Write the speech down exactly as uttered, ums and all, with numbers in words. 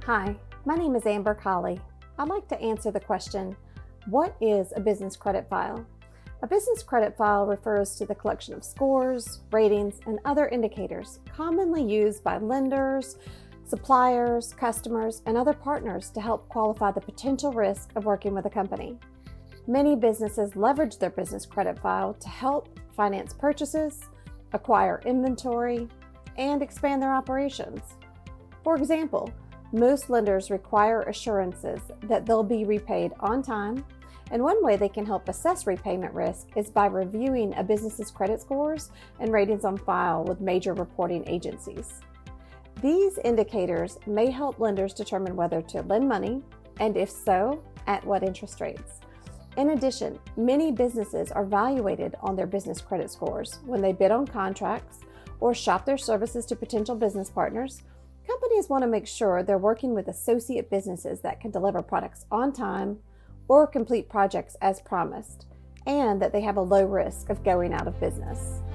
Hi, my name is Amber Colley. I'd like to answer the question, what is a business credit file? A business credit file refers to the collection of scores, ratings, and other indicators commonly used by lenders, suppliers, customers, and other partners to help qualify the potential risk of working with a company. Many businesses leverage their business credit file to help finance purchases, acquire inventory, and expand their operations. For example, most lenders require assurances that they'll be repaid on time, and one way they can help assess repayment risk is by reviewing a business's credit scores and ratings on file with major reporting agencies. These indicators may help lenders determine whether to lend money, and if so, at what interest rates. In addition, many businesses are evaluated on their business credit scores when they bid on contracts or shop their services to potential business partners. Companies want to make sure they're working with associate businesses that can deliver products on time or complete projects as promised, and that they have a low risk of going out of business.